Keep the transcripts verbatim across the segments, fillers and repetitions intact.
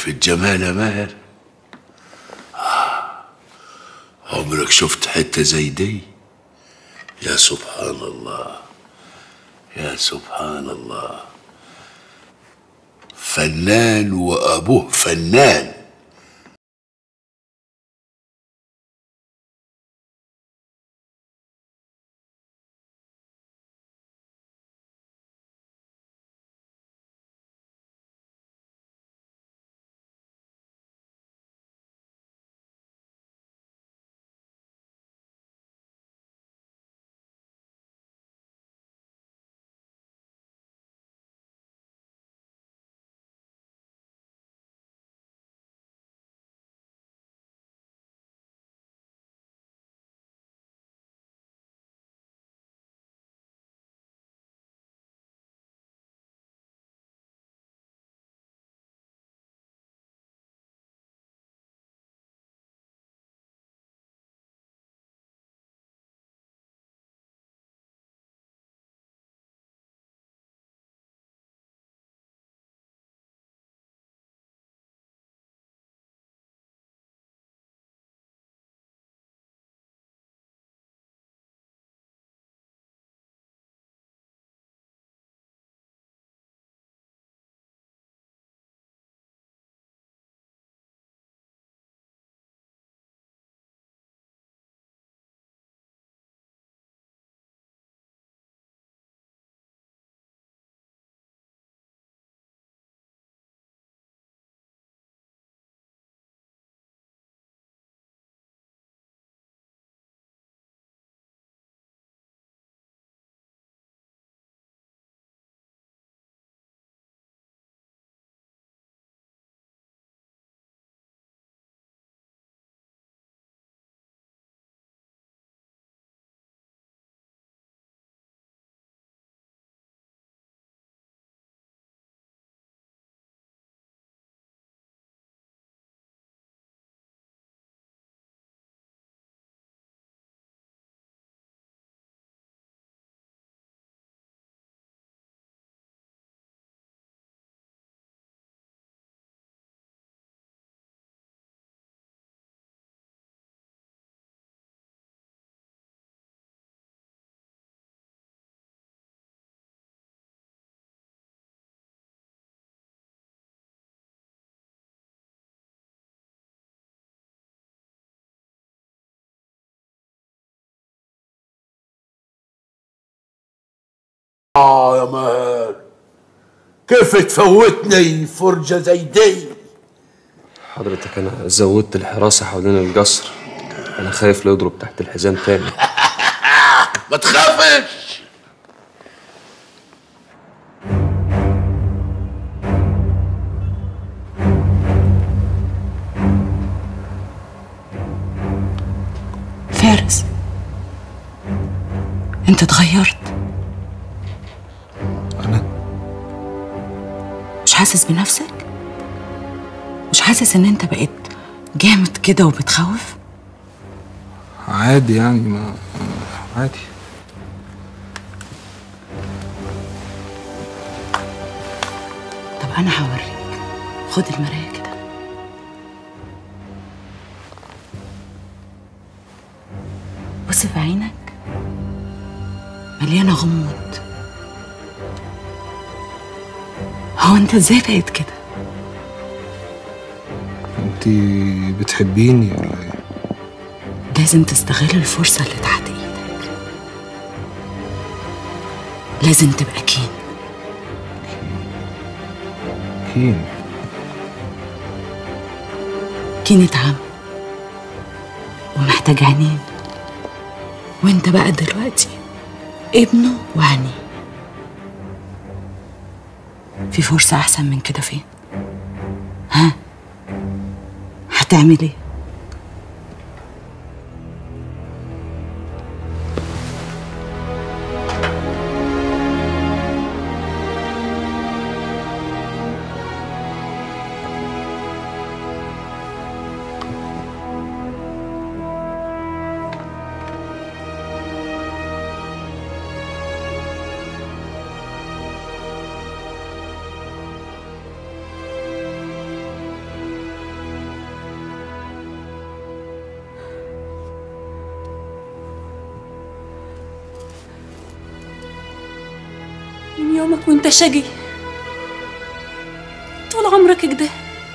شايف الجمال يا ماهر؟ آه. عمرك شفت حتة زي دي؟ يا سبحان الله، يا سبحان الله. فنان وأبوه فنان. آه يا ماهر، كيف تفوتني فرجة زي دي؟ حضرتك أنا زودت الحراسة حوالين القصر، أنا خايف لا يضرب تحت الحزام تاني. ما تخافش. فارس، أنت اتغيرت. أنا مش حاسس بنفسك؟ مش حاسس إن أنت بقيت جامد كده وبتخوف؟ عادي يعني، ما عادي. طب أنا هوريك، خد المراية كده. بص في عينك، مليانة غموض. هو أنت إزاي بقيت كده؟ أنت بتحبيني ولا إيه؟ لازم تستغل الفرصة اللي تحت إيدك. لازم تبقى كين. كين؟ كينة عم ومحتاج عينين، وانت بقى دلوقتي ابنه وعينيه. في فرصة أحسن من كده فين؟ ها؟ هتعمل ايه؟ يومك وانت شقي، طول عمرك كده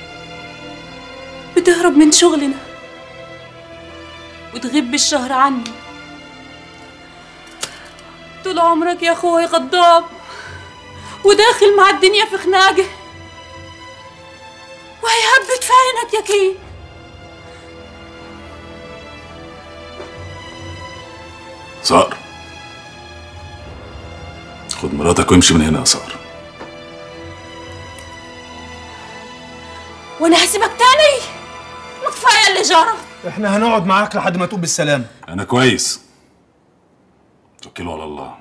بتهرب من شغلنا وتغيب بالشهر عني. طول عمرك يا اخوي غضاب وداخل مع الدنيا في خناقه، وهي هبت في عينك يا كين. صقر، خد مراتك وامشي من هنا يا صقر. وانا هسيبك تاني؟ ما كفايه اللي جرى. احنا هنقعد معاك لحد ما تقوم بالسلامه. انا كويس، توكلوا على الله.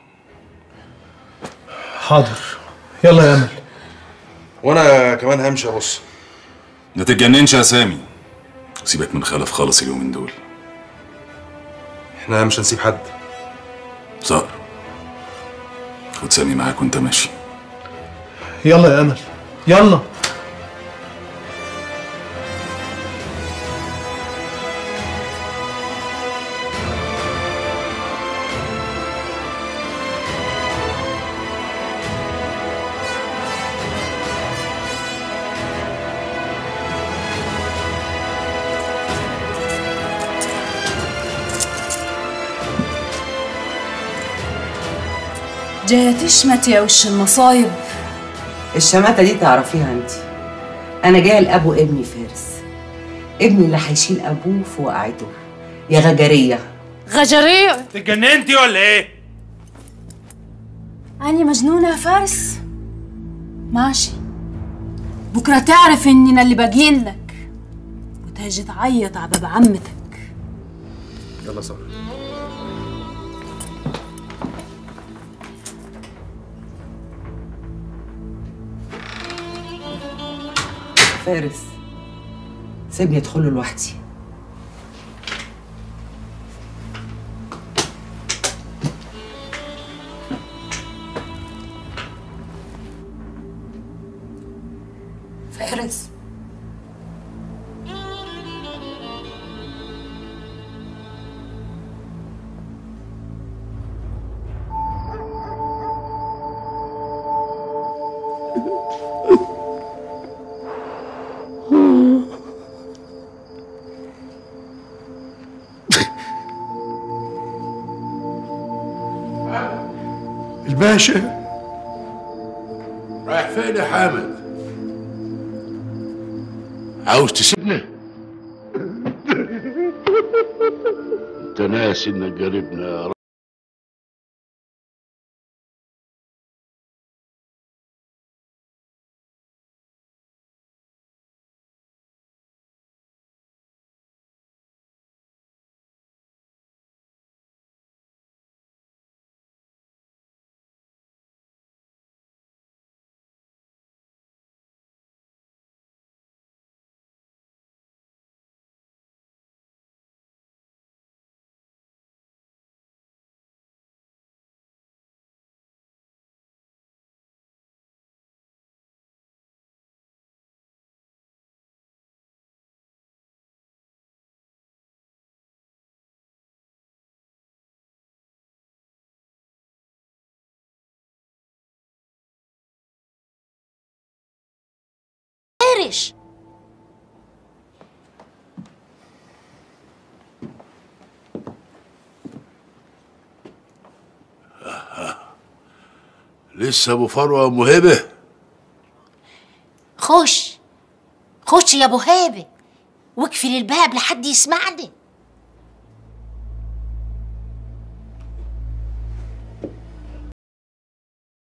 حاضر، يلا يا امل. وانا كمان همشي ابص. ما تتجننش يا سامي، سيبك من خلف خالص اليومين دول. احنا مش هنسيب حد. صقر، خد سامي معاك وانت ماشي. يلا يا امل، يلا. جاية تشمت يا وش المصايب. الشماتة دي تعرفيها انت. انا جايه لابو ابني فارس، ابني اللي هيشيل ابوه في وقعته. يا غجريه. غجريه؟ اتجننتي ولا ايه؟ أنا مجنونة يا فارس؟ ماشي، بكرة تعرف إننا اللي باقيين لك وتهجي تعيط على باب عمتك. يلا صقر. فارس، سيبني ادخله لوحدي. فارس، الباشا رايح فين يا حامد؟ عاوز تسيبنا؟ انت ناسي انك قريبنا. فارس، لسه ابو فروه مهبه. خش خش يا ابو هابه واقفل الباب لحد يسمعني.